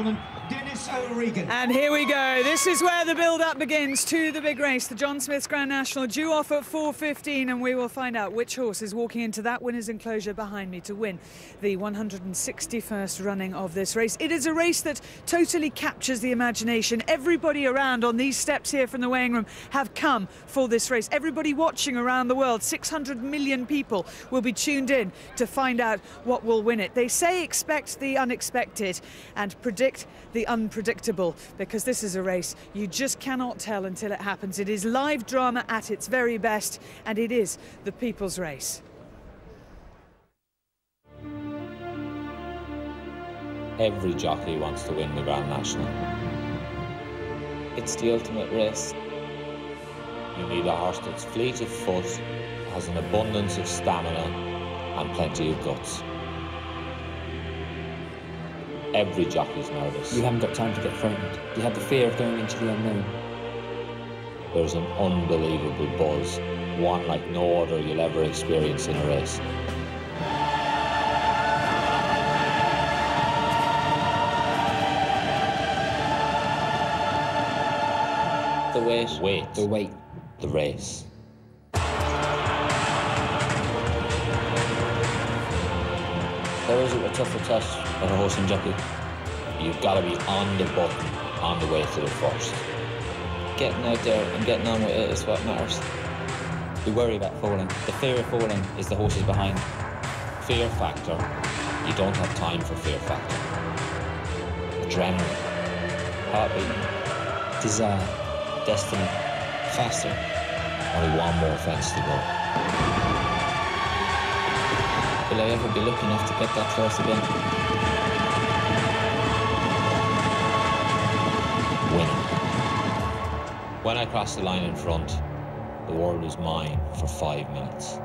gentlemen, Dennis O'Regan. And here we go. This is where the build-up begins to the big race, the John Smith's Grand National, due off at 4:15, and we will find out which horse is walking into that winner's enclosure behind me to win the 161st running of this race. It is a race that totally captures the imagination. Everybody around on these steps here from the weighing room have come for this race. Everybody watching around the world, 600 million people will be tuned in to find out what will win it. They say expect the unexpected and predict the unpredictable, because this is a race you just cannot tell until it happens. It is live drama at its very best, and it is the people's race. Every jockey wants to win the Grand National. It's the ultimate race. You need a horse that's fleet of foot, has an abundance of stamina and plenty of guts. Every jockey's nervous. You haven't got time to get frightened. You have the fear of going into the unknown. There's an unbelievable buzz, one like no other you'll ever experience in a race. The weight. Wait. The weight. The race. There isn't a tougher test than a horse and jockey. You've got to be on the button on the way to the first. Getting out there and getting on with it is what matters. We worry about falling. The fear of falling is the horses behind. Fear factor. You don't have time for fear factor. Adrenaline. Heartbeat. Desire. Destiny. Faster. Only one more fence to go. Will I ever be lucky enough to get that close again? Winning. When I crossed the line in front, the world was mine for 5 minutes.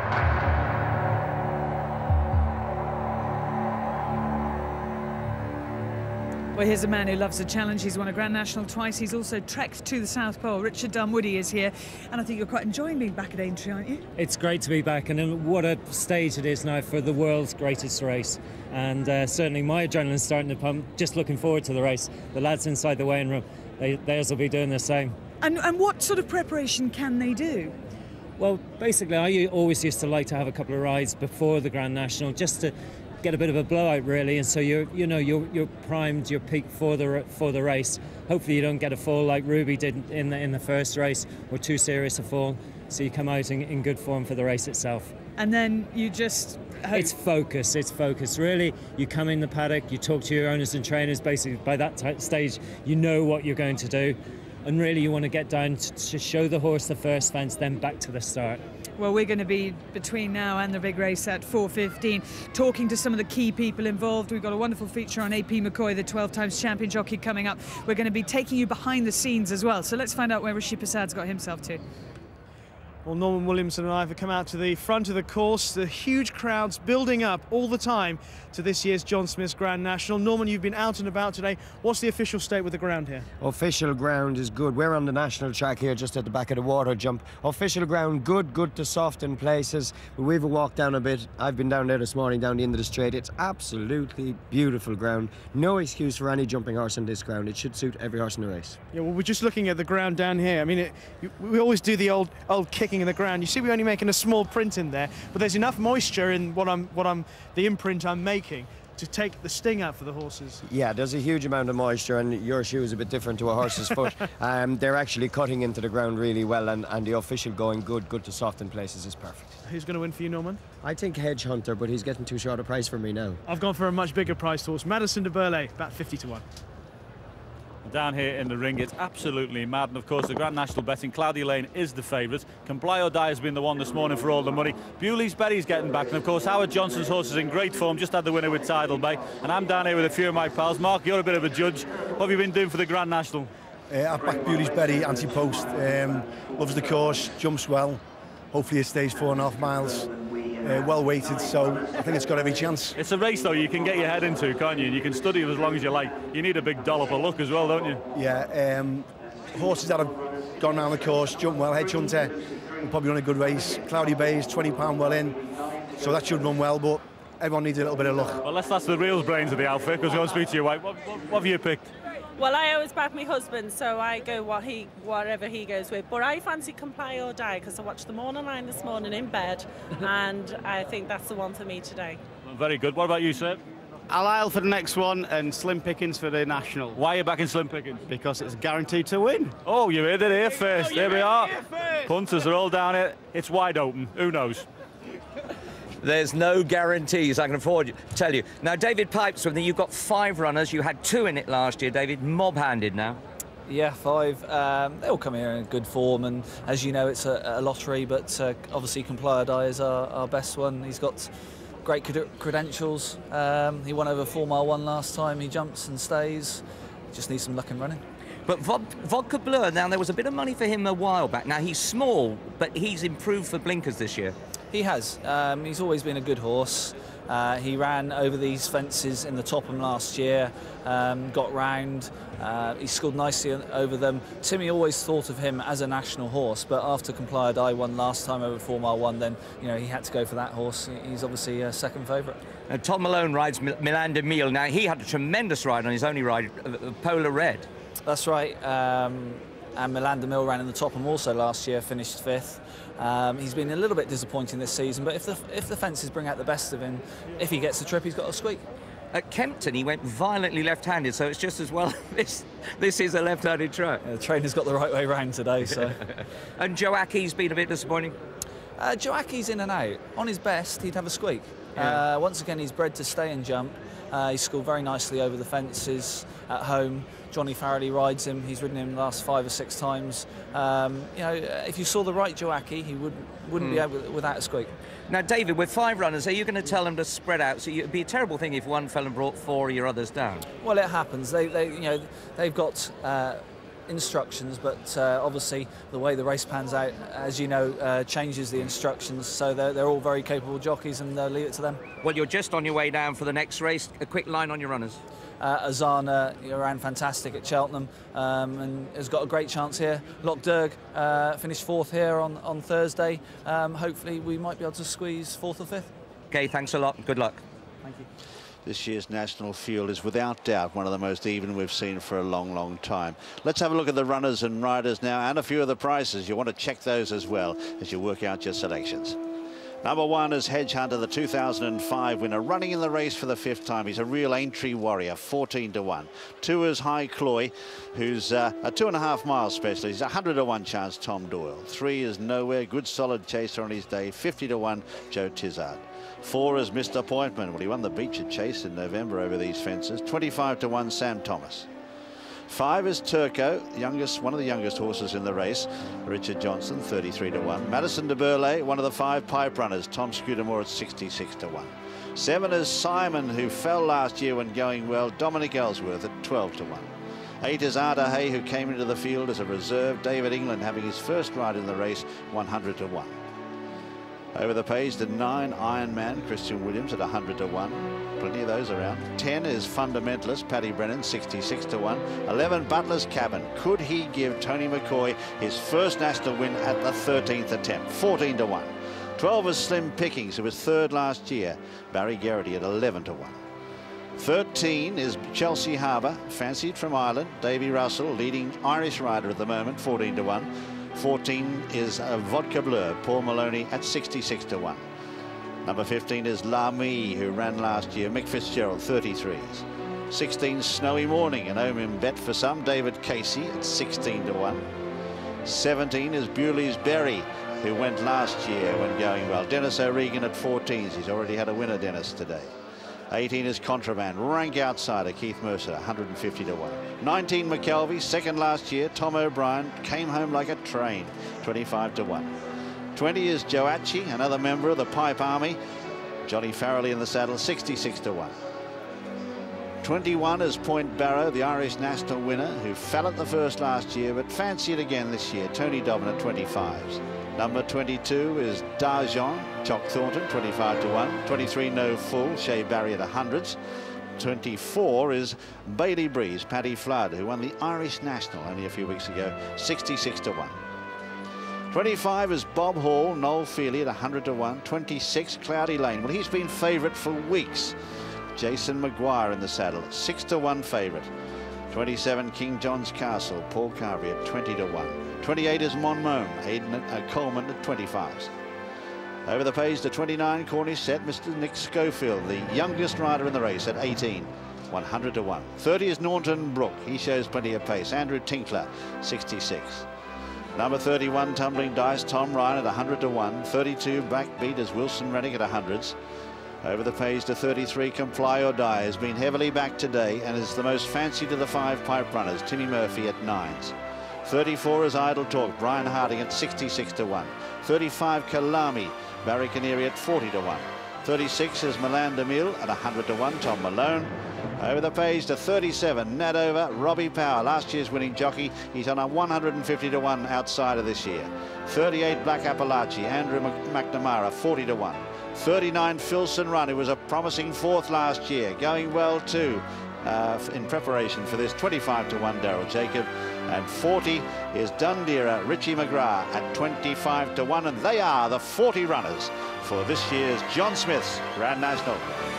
Well, here's a man who loves a challenge. He's won a Grand National twice. He's also trekked to the South Pole. Richard Dunwoody is here, and I think you're quite enjoying being back at Aintree, aren't you? It's great to be back, and what a stage it is now for the world's greatest race. And certainly my adrenaline's starting to pump. Just looking forward to the race. The lads inside the weighing room, theirs will be doing the same. And what sort of preparation can they do? Well, basically, I always used to like to have a couple of rides before the Grand National, just to get a bit of a blowout, really, and so you're primed, you're peaked for the race. Hopefully you don't get a fall like Ruby did in the first race, or too serious a fall, so you come out in good form for the race itself. And then you just hope. It's focus, really. You come in the paddock, you talk to your owners and trainers. Basically by that stage you know what you're going to do, and really you want to get down to show the horse the first fence, then back to the start. Well, we're going to be, between now and the big race at 4:15, talking to some of the key people involved. We've got a wonderful feature on AP McCoy, the 12 times champion jockey, coming up. We're going to be taking you behind the scenes as well. So let's find out where Rishi Prasad's got himself to. Well, Norman Williamson and I have come out to the front of the course. The huge crowds building up all the time to this year's John Smith's Grand National. Norman, you've been out and about today. What's the official state with the ground here? Official ground is good. We're on the national track here, just at the back of the water jump. Official ground, good to soft in places. We've walked down a bit. I've been down there this morning, down the end of the straight. It's absolutely beautiful ground. No excuse for any jumping horse on this ground. It should suit every horse in the race. Yeah, well, we're just looking at the ground down here. I mean, we always do the old kicking in the ground. You see, we're only making a small print in there, but there's enough moisture in the imprint I'm making to take the sting out for the horses. Yeah, there's a huge amount of moisture, and your shoe is a bit different to a horse's foot. They're actually cutting into the ground really well, and the official going good to soft in places is perfect. Who's going to win for you, Norman? I think Hedge Hunter, but he's getting too short a price for me now. I've gone for a much bigger priced horse, Madison de Burley, about 50 to 1. Down here in the ring, it's absolutely mad. And of course, the Grand National betting, Cloudy Lane is the favourite. Comply or Die has been the one this morning for all the money. Bewley's Betty's getting back. And of course, Howard Johnson's horse is in great form. Just had the winner with Tidal Bay. And I'm down here with a few of my pals. Mark, you're a bit of a judge. What have you been doing for the Grand National? I've backed Bewley's Betty, anti-post. Loves the course, jumps well. Hopefully it stays 4.5 miles. Well weighted, so I think it's got every chance. It's a race though you can get your head into, can't you? You can study it as long as you like. You need a big dollop of luck as well, don't you? Yeah, horses that have gone around the course, jumped well. Hedge Hunter will probably run a good race. Cloudy Bay is £20 well in, so that should run well, but everyone needs a little bit of luck. Well, that's the real brains of the outfit, because we're going to speak to you. What have you picked? Well, I always back my husband, so I go whatever he goes with. But I fancy Comply or Die, because I watched the morning line this morning in bed, and I think that's the one for me today. Well, very good. What about you, sir? Al Isle for the next one and Slim Pickings for the National. Why are you backing Slim Pickings? Because it's guaranteed to win. Oh, you heard it here first. Here we are. Punters are all down here. It's wide open. Who knows? There's no guarantees, I can afford to tell you. Now, David Pipes, you've got 5 runners. You had 2 in it last year, David. Mob-handed now. Yeah, 5. They all come here in good form, and as you know, it's a lottery, but obviously Comply or Die is our best one. He's got great credentials. He won over 4 mile 1 last time. He jumps and stays. Just needs some luck in running. But Vodka Blur, now there was a bit of money for him a while back. Now he's small, but he's improved for blinkers this year. He has. He's always been a good horse. He ran over these fences in the Topham last year, got round. He scored nicely over them. Timmy always thought of him as a national horse, but after Comply or Die won last time over 4 mile 1, then he had to go for that horse. He's obviously a second favourite. Tom Malone rides Milan de Mille. Now he had a tremendous ride on his only ride, Polar Red. That's right. And Milan de Mille ran in the Topham also last year, finished 5th. He's been a little bit disappointing this season, but if the fences bring out the best of him, if he gets the trip, he's got a squeak. At Kempton, he went violently left-handed, so it's just as well this is a left-handed track. Yeah, the trainer's got the right way round today, so. And Joackey's been a bit disappointing? Joackey's in and out. On his best, he'd have a squeak. Yeah. Once again, he's bred to stay and jump. He scored very nicely over the fences at home. Johnny Farrelly rides him. He's ridden him the last 5 or 6 times. If you saw the right Joackey, he wouldn't be able without a squeak. Now, David, with 5 runners, are you going to tell them to spread out? So it'd be a terrible thing if one fell and brought 4 of your others down. Well, it happens. They've got instructions, but obviously the way the race pans out, as you know, changes the instructions. So they're all very capable jockeys, and leave it to them. Well, you're just on your way down for the next race. A quick line on your runners. Azana ran fantastic at Cheltenham and has got a great chance here. Lochderg finished 4th here on Thursday. Hopefully we might be able to squeeze 4th or 5th. Okay, thanks a lot. Good luck. Thank you. This year's national field is without doubt one of the most even we've seen for a long, long time. Let's have a look at the runners and riders now, and a few of the prices. You want to check those as well as you work out your selections. Number 1 is Hedge Hunter, the 2005 winner, running in the race for the 5th time. He's a real Aintree warrior, 14 to 1. 2 is High Cloy, who's a 2.5 mile specialist. He's 100 to 1 chance, Tom Doyle. 3 is Nowhere, good solid chaser on his day, 50 to 1, Joe Tizard. 4 is Mr. Appointment. Well, he won the Beecher Chase in November over these fences, 25 to 1, Sam Thomas. 5 is Turco, one of the youngest horses in the race, Richard Johnson, 33 to 1. Madison de Burley, one of the 5 pipe runners, Tom Scudamore at 66 to 1. 7 is Simon, who fell last year when going well, Dominic Ellsworth at 12 to 1. 8 is Arda Hay, who came into the field as a reserve, David England having his first ride in the race, 100 to 1. Over the page, the 9 Ironman, Christian Williams at 100 to 1. Plenty of those around. 10 is Fundamentalist, Paddy Brennan, 66 to 1. 11, Butler's Cabin. Could he give Tony McCoy his first national win at the 13th attempt? 14 to 1. 12 is Slim Pickings, who was 3rd last year. Barry Garrity at 11 to 1. 13 is Chelsea Harbour, fancied from Ireland. Davy Russell, leading Irish rider at the moment, 14 to 1. 14 is Vodka Blur, Paul Maloney at 66 to 1. Number 15 is Lamy, who ran last year, Mick Fitzgerald, 33s. 16, Snowy Morning, an Omen bet for some, David Casey at 16 to 1. 17 is Bewley's Berry, who went last year when going well. Dennis O'Regan at 14s. He's already had a winner, Dennis, today. 18 is Contraband, rank outsider, Keith Mercer, 150 to 1. 19, McKelvey, 2nd last year. Tom O'Brien came home like a train, 25 to 1. 20 is Joachi, another member of the Pipe Army. Johnny Farrelly in the saddle, 66 to 1. 21 is Point Barrow, the Irish national winner, who fell at the first last year, but fancied again this year. Tony Dobbin at 25s. Number 22 is Darjon, Chock Thornton, 25 to 1. 23, No Fool, Shea Barry at 100s. 24 is Bailey Breeze, Paddy Flood, who won the Irish National only a few weeks ago, 66 to 1. 25 is Bob Hall, Noel Feely at 100 to 1. 26, Cloudy Lane. Well, he's been favourite for weeks. Jason Maguire in the saddle, 6 to 1 favourite. 27, King John's Castle, Paul Carvey at 20 to 1. 28 is Monmouth, Aidan Coleman at 25s. Over the page to 29, Cornish set, Mr. Nick Schofield, the youngest rider in the race at 18, 100 to 1. 30 is Norton Brook, he shows plenty of pace. Andrew Tinkler, 66. Number 31, Tumbling Dice, Tom Ryan at 100 to 1. 32, Backbeat is Wilson Rennick at 100s. Over the page to 33, Comply or Die has been heavily backed today and is the most fancied of the 5 pipe runners, Timmy Murphy at 9s. 34 is Idle Talk, Brian Harding at 66 to 1. 35, Kalami, Barry Canary at 40 to 1. 36 is Milan DeMille at 100 to 1, Tom Malone. Over the page to 37, Nadover, Robbie Power, last year's winning jockey. He's on a 150 to 1 outside of this year. 38, Black Appalachie, Andrew McNamara, 40 to 1. 39, Filson Run, who was a promising 4th last year, going well too in preparation for this, 25 to 1, Daryl Jacob. And 40 is Dundera, Richie McGrath at 25 to 1, and they are the 40 runners for this year's John Smith's Grand National.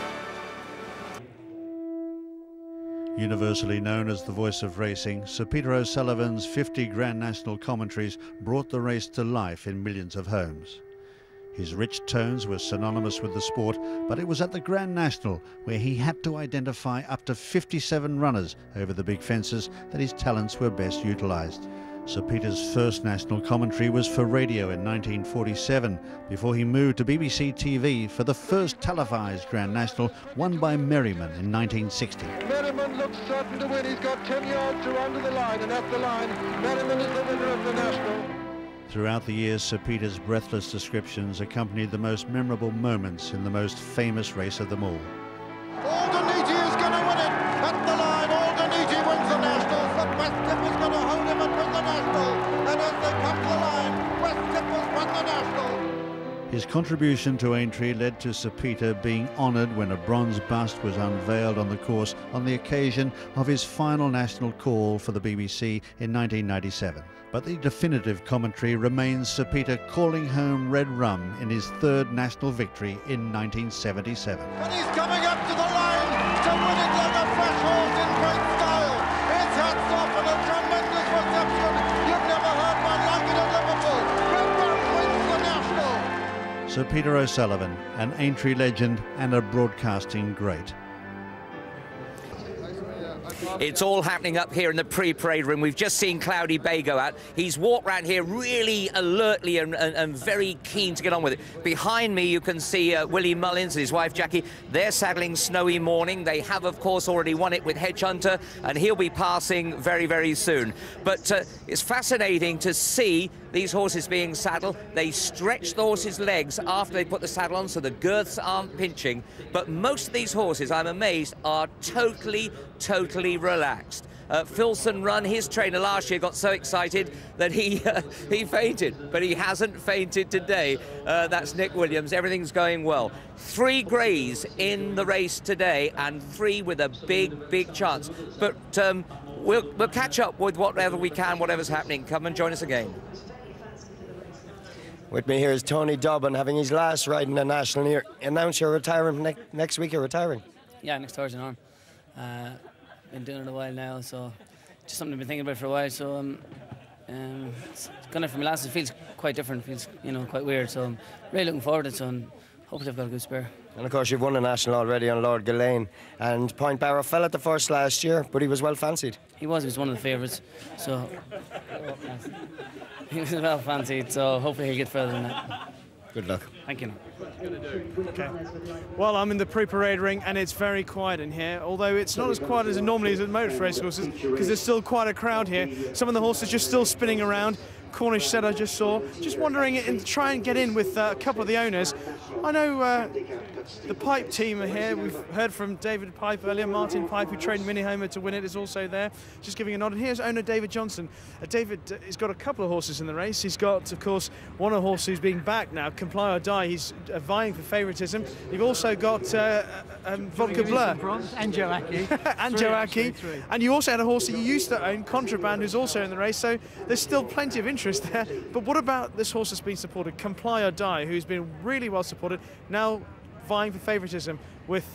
Universally known as the voice of racing, Sir Peter O'Sullivan's 50 Grand National commentaries brought the race to life in millions of homes. His rich tones were synonymous with the sport, but it was at the Grand National where he had to identify up to 57 runners over the big fences that his talents were best utilised. Sir Peter's first national commentary was for radio in 1947, before he moved to BBC TV for the first televised Grand National, won by Merriman in 1960. Merriman looks certain to win. He's got 10 yards to run to the line, and at the line, Merriman is the winner of the National. Throughout the years, Sir Peter's breathless descriptions accompanied the most memorable moments in the most famous race of them all. Aldeniji is going to win it at the line. Aldeniji wins the National, but Westcliff is going to hold him and win the National. And as they come to the line, Westcliff has won the National. His contribution to Aintree led to Sir Peter being honoured when a bronze bust was unveiled on the course on the occasion of his final national call for the BBC in 1997. But the definitive commentary remains Sir Peter calling home Red Rum in his 3rd national victory in 1977. And he's coming up to the line to win it like a fresh horse in great style. His hats off and a tremendous reception. You've never heard one like it at Liverpool. Red Rum wins the National. Sir Peter O'Sullivan, an Aintree legend and a broadcasting great. It's all happening up here in the pre-parade room. We've just seen Cloudy Bay go out. He's walked around here really alertly and very keen to get on with it. Behind me, you can see Willie Mullins and his wife Jackie. They're saddling Snowy Morning. They have, of course, already won it with Hedge Hunter, and he'll be passing very, very soon. But it's fascinating to see these horses being saddled. They stretch the horses' legs after they put the saddle on so the girths aren't pinching. But most of these horses, I'm amazed, are totally relaxed. Filson Run, his trainer last year, got so excited that he fainted, but he hasn't fainted today. That's Nick Williams. Everything's going well. 3 greys in the race today and 3 with a big chance. But we'll catch up with whatever we can, whatever's happening. Come and join us again. With me here is Tony Dobbin having his last ride in the National. You announce you're retiring next week. You're retiring. Yeah, next Thursday on. Been doing it a while now, so just something I've been thinking about for a while. So it's kind of from last. It feels quite different. It feels quite weird. So I'm really looking forward to it. So hopefully I've got a good spare. And of course you've won a National already on Lord Gillane. And Point Barrow fell at the first last year, but he was well fancied. He was one of the favourites. So he was well fancied. So hopefully he'll get further than that. Good luck. Thank you. Okay. Well, I'm in the pre-parade ring and it's very quiet in here, although it's not as quiet as it normally is at motor race horses because there's still quite a crowd here. Some of the horses just still spinning around. Cornish set I just saw. Just wondering and try and get in with a couple of the owners. I know The Pipe team are here. We've heard from David Pipe earlier. Martin Pipe, who trained Mini Homer to win it, is also there, just giving a nod. And here's owner David Johnson. David has got a couple of horses in the race. He's got, of course, one of the horses who's being backed now, Comply or Die. He's vying for favouritism. You've also got Vodka Blur. And Joachim. And Joachim. And you also had a horse that you used to own, Contraband, who's also in the race. So there's still plenty of interest there. But what about this horse that's been supported, Comply or Die, who's been really well supported, now vying for favouritism with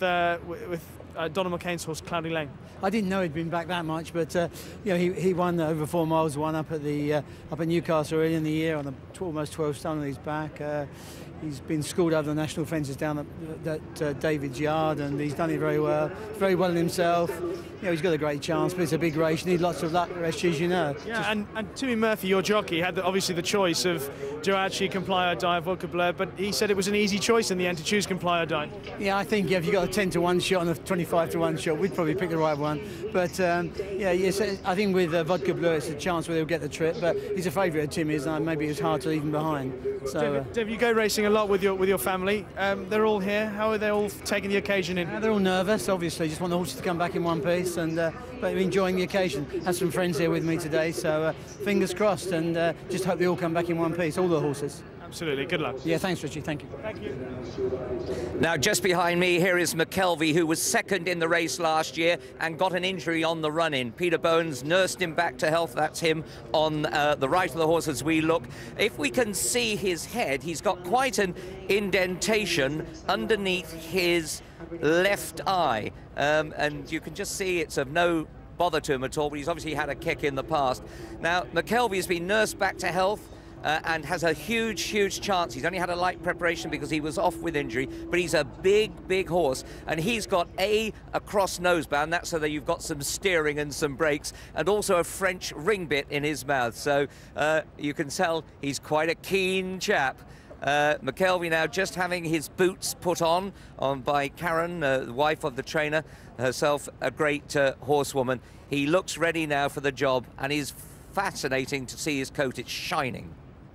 Donald McCain's horse, Cloudy Lane? I didn't know he'd been back that much, but you know, he won over 4 miles, one up at Newcastle early in the year on almost 12 stone on his back. He's been schooled over the national fences down at David's yard, and he's done it very well in himself. You know, he's got a great chance, but it's a big race. You need lots of luck, as you know. Yeah, and Timmy Murphy, your jockey, had obviously the choice of Joachim, Comply or Die, Vodka Blur, but he said it was an easy choice in the end to choose Comply or Die. Yeah, I think if you got a 10-to-1 shot and a 25-to-1 shot, we'd probably pick the right one. But yeah, yes, I think with Vodka Blur, it's a chance where they'll get the trip. But he's a favourite of Timmy's, and maybe it's hard to even behind. So, David, you go racing a lot with your family. They're all here. How are they all taking the occasion in? They're all nervous, obviously. Just want the horses to come back in one piece, and but enjoying the occasion. Have some friends here with me today, so fingers crossed, and just hope they all come back in one piece, all the horses. Absolutely. Good luck. Yeah, thanks, Richie. Thank you. Thank you. Now, just behind me here is McKelvey, who was second in the race last year and got an injury on the run-in. Peter Bones nursed him back to health. That's him on the right of the horse as we look. If we can see his head, he's got quite an indentation underneath his left eye. And you can just see it's of no bother to him at all, but he's obviously had a kick in the past. Now, McKelvey has been nursed back to health. And has a huge chance. He's only had a light preparation because he was off with injury, but he's a big horse, and he's got a cross noseband. That's so that you've got some steering and some brakes, and also a French ring bit in his mouth. So you can tell he's quite a keen chap. McKelvey now just having his boots put on by Karen, the wife of the trainer, herself a great horsewoman. He looks ready now for the job, and is fascinating to see his coat. It's shining.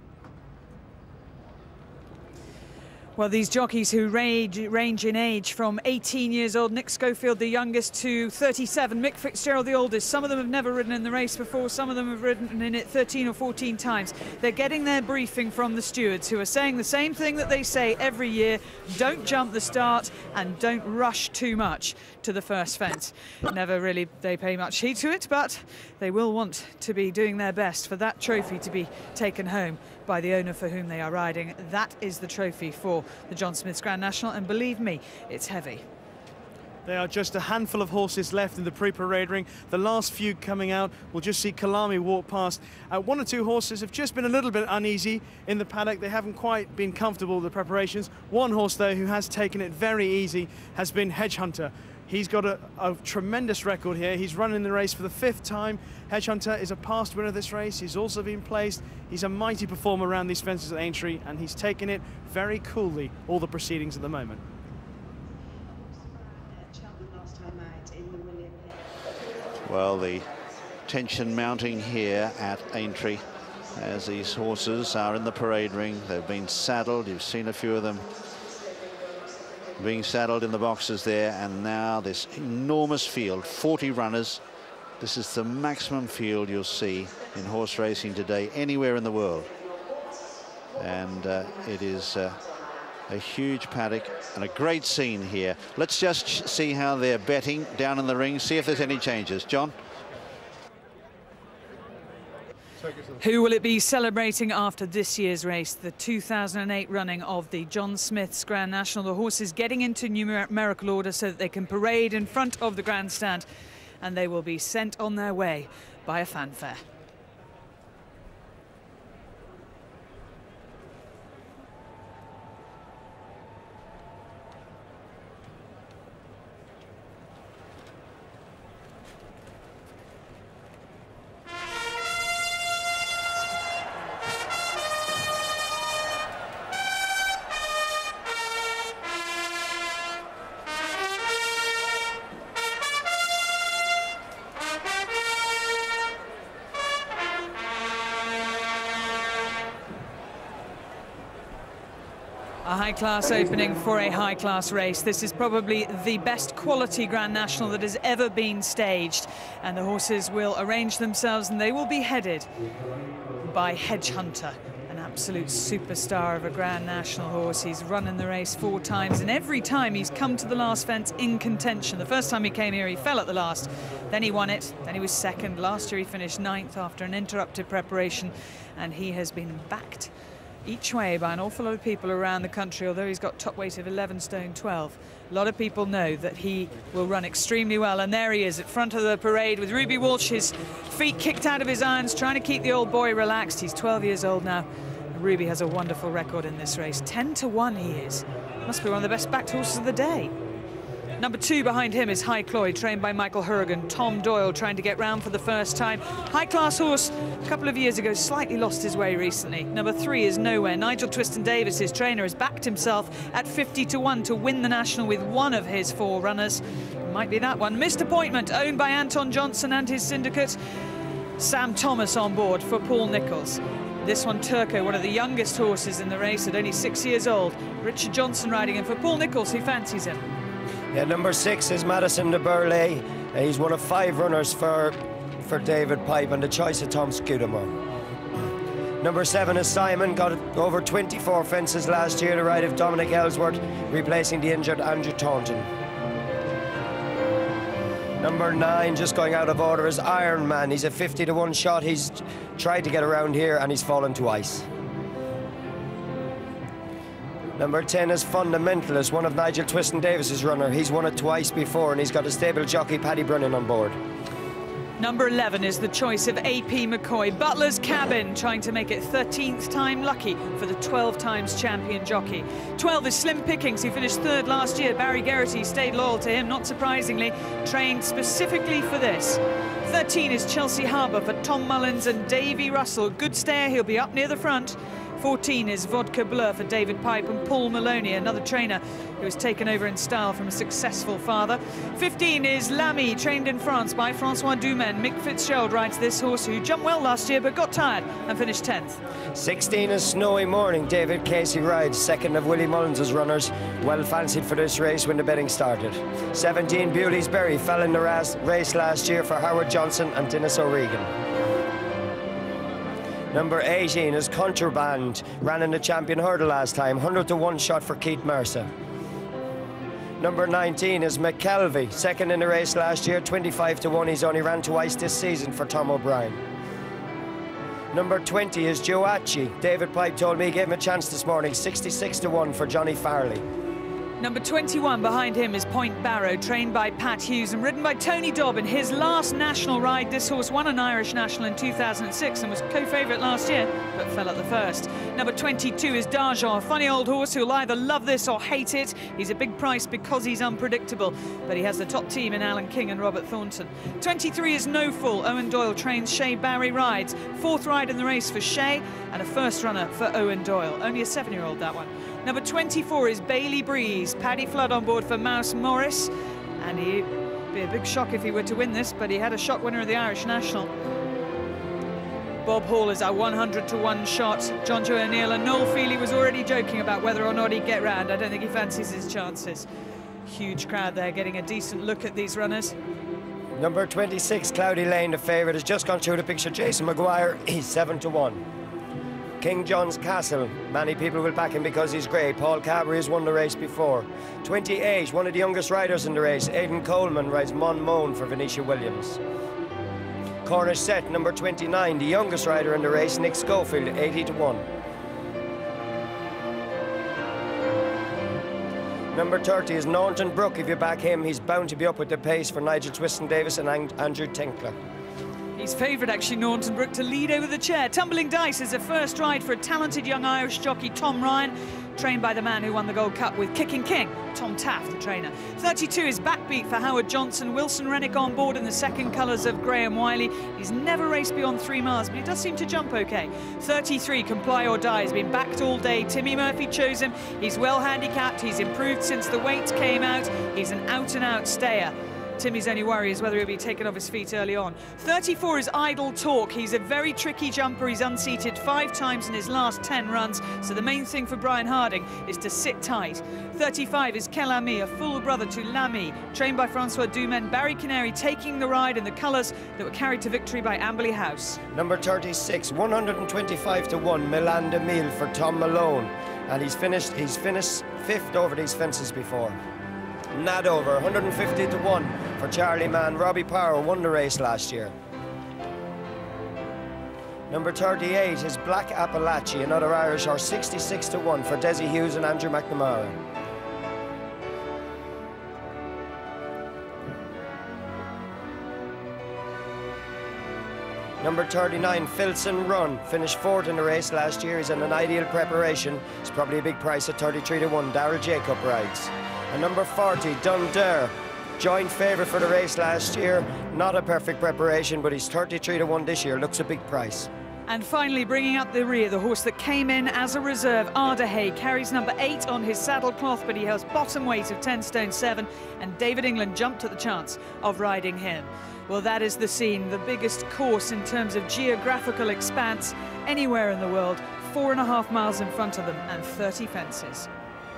Well, these jockeys who range in age from 18 years old, Nick Schofield the youngest, to 37, Mick Fitzgerald the oldest. Some of them have never ridden in the race before, some of them have ridden in it 13 or 14 times. They're getting their briefing from the stewards, who are saying the same thing that they say every year: don't jump the start and don't rush too much to the first fence. Never really they pay much heed to it, but they will want to be doing their best for that trophy to be taken home by the owner for whom they are riding. That is the trophy for the John Smith's Grand National, and believe me, it's heavy. There are just a handful of horses left in the pre-parade ring. The last few coming out, we'll just see Kalami walk past. One or two horses have just been a little bit uneasy in the paddock. They haven't quite been comfortable with the preparations. One horse, though, who has taken it very easy has been Hedge Hunter. He's got a tremendous record here. He's running the race for the 5th time. Hedge Hunter is a past winner of this race. He's also been placed. He's a mighty performer around these fences at Aintree, and he's taken it very coolly, all the proceedings at the moment. Well, the tension mounting here at Aintree as these horses are in the parade ring. They've been saddled. You've seen a few of them being saddled in the boxes there, and now this enormous field, 40 runners. This is the maximum field you'll see in horse racing today anywhere in the world, and it is a huge paddock and a great scene here. Let's just see how they're betting down in the ring, see if there's any changes. John? Who will it be celebrating after this year's race, the 2008 running of the John Smith's Grand National? The horses getting into numerical order so that they can parade in front of the grandstand, and they will be sent on their way by a fanfare. A high-class opening for a high-class race. This is probably the best quality Grand National that has ever been staged. And the horses will arrange themselves and they will be headed by Hedge Hunter, an absolute superstar of a Grand National horse. He's run in the race 4 times, and every time he's come to the last fence in contention. The first time he came here, he fell at the last. Then he won it, then he was second. Last year he finished 9th after an interrupted preparation, and he has been backed each way by an awful lot of people around the country, although he's got top weight of 11 stone 12. A lot of people know that he will run extremely well, and there he is at front of the parade with Ruby Walsh, his feet kicked out of his irons, trying to keep the old boy relaxed. He's 12 years old now. Ruby has a wonderful record in this race. 10-1 he is. Must be one of the best backed horses of the day. Number 2 behind him is High Cloyd, trained by Michael Hurrigan. Tom Doyle trying to get round for the first time. High-class horse a couple of years ago, slightly lost his way recently. Number 3 is Nowhere. Nigel Twiston-Davis, his trainer, has backed himself at 50-1 to win the National with one of his 4 runners. Might be that one. Missed Appointment, owned by Anton Johnson and his syndicate. Sam Thomas on board for Paul Nicholls. This one, Turco, one of the youngest horses in the race at only 6 years old. Richard Johnson riding him for Paul Nicholls, who fancies him. Yeah, number 6 is Madison de Burley. He's one of 5 runners for David Pipe, and the choice of Tom Scudamore. Number 7 is Simon, got over 24 fences last year, the ride of Dominic Ellsworth, replacing the injured Andrew Taunton. Number 9, just going out of order, is Iron Man. He's a 50-1 shot. He's tried to get around here and he's fallen twice. Number 10 is Fundamentalist, one of Nigel Twiston-Davis's runner. He's won it twice before, and he's got a stable jockey, Paddy Brennan, on board. Number 11 is the choice of A.P. McCoy. Butler's Cabin, trying to make it 13th time lucky for the 12 times champion jockey. 12 is Slim Pickings, who finished 3rd last year. Barry Geraghty stayed loyal to him, not surprisingly, trained specifically for this. 13 is Chelsea Harbour for Tom Mullins and Davy Russell. Good stare, he'll be up near the front. 14 is Vodka Bleu for David Pipe and Paul Maloney, another trainer who has taken over in style from a successful father. 15 is Lamy, trained in France by Francois Dumaine. Mick Fitzgerald rides this horse, who jumped well last year but got tired and finished 10th. 16 is Snowy Morning. David Casey rides, 2nd of Willie Mullins' runners. Well fancied for this race when the betting started. 17 Bewley's Berry fell in the race last year for Howard Johnson and Dennis O'Regan. Number 18 is Contraband, ran in the champion hurdle last time, 100-1 shot for Keith Mercer. Number 19 is McKelvey, 2nd in the race last year, 25-1. He's only ran twice this season for Tom O'Brien. Number 20 is Joachi. David Pipe told me he gave him a chance this morning, 66-1 for Johnny Farley. Number 21 behind him is Point Barrow, trained by Pat Hughes and ridden by Tony Dobbin. His last national ride, this horse won an Irish national in 2006 and was co-favourite last year, but fell at the first. Number 22 is Darjon, a funny old horse who'll either love this or hate it. He's a big price because he's unpredictable, but he has the top team in Alan King and Robert Thornton. 23 is No Fool. Owen Doyle trains, Shea Barry rides. 4th ride in the race for Shea and a first runner for Owen Doyle. Only a 7-year-old, that one. Number 24 is Bailey Breeze. Paddy Flood on board for Mouse Morris. And he'd be a big shock if he were to win this, but he had a shock winner of the Irish National. Bob Hall is our 100-1 shot. John Joe O'Neill, and Noel Feely was already joking about whether or not he'd get round. I don't think he fancies his chances. Huge crowd there getting a decent look at these runners. Number 26, Cloudy Lane, the favourite, has just gone through the picture. Jason Maguire, he's 7-1. King John's Castle, many people will back him because he's great. Paul Carberry has won the race before. 28, one of the youngest riders in the race, Aidan Coleman, rides Mon Moan for Venetia Williams. Cornish Set, number 29, the youngest rider in the race, Nick Schofield, 80-1. Number 30 is Norton Brook. If you back him, he's bound to be up with the pace for Nigel Twiston-Davis and Andrew Tinkler. He's favoured, actually, Norton Brook to lead over the chair. Tumbling Dice is a first ride for a talented young Irish jockey, Tom Ryan, trained by the man who won the Gold Cup with Kicking King, Tom Taft, the trainer. 32 is Backbeat for Howard Johnson. Wilson Rennick on board in the 2nd colours of Graham Wiley. He's never raced beyond 3 miles, but he does seem to jump okay. 33, Comply or Die, has been backed all day. Timmy Murphy chose him. He's well handicapped. He's improved since the weights came out. He's an out-and-out stayer. Timmy's only worry is whether he'll be taken off his feet early on. 34 is Idle Talk. He's a very tricky jumper. He's unseated 5 times in his last 10 runs, so the main thing for Brian Harding is to sit tight. 35 is Kelami, a full brother to Lamy, trained by Francois Dumaine. Barry Canary taking the ride in the colours that were carried to victory by Amberley House. Number 36, 125 to 1, Milan de Mille for Tom Malone. And he's finished 5th over these fences before. Nadover, 150 to 1 for Charlie Mann. Robbie Power won the race last year. Number 38 is Black Appalachie, another Irish horse, 66 to 1 for Desi Hughes and Andrew McNamara. Number 39, Filson Run, finished 4th in the race last year. He's in an ideal preparation. It's probably a big price at 33 to 1. Darryl Jacob rides. And number 40, Dundare, joint favourite for the race last year. Not a perfect preparation, but he's 33 to 1 this year. Looks a big price. And finally, bringing up the rear, the horse that came in as a reserve, Ardahay, carries number 8 on his saddle cloth, but he has bottom weight of 10 stone 7, and David England jumped at the chance of riding him. Well, that is the scene, the biggest course in terms of geographical expanse anywhere in the world, 4.5 miles in front of them and 30 fences.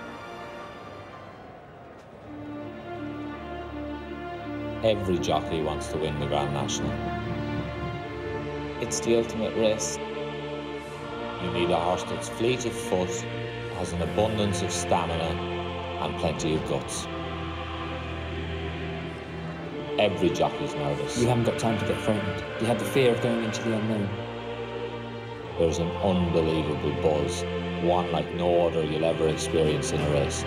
Every jockey wants to win the Grand National. It's the ultimate race. You need a horse that's fleet of foot, has an abundance of stamina and plenty of guts. Every jockey's nervous. You haven't got time to get frightened. You have the fear of going into the unknown. There's an unbelievable buzz, one like no other you'll ever experience in a race.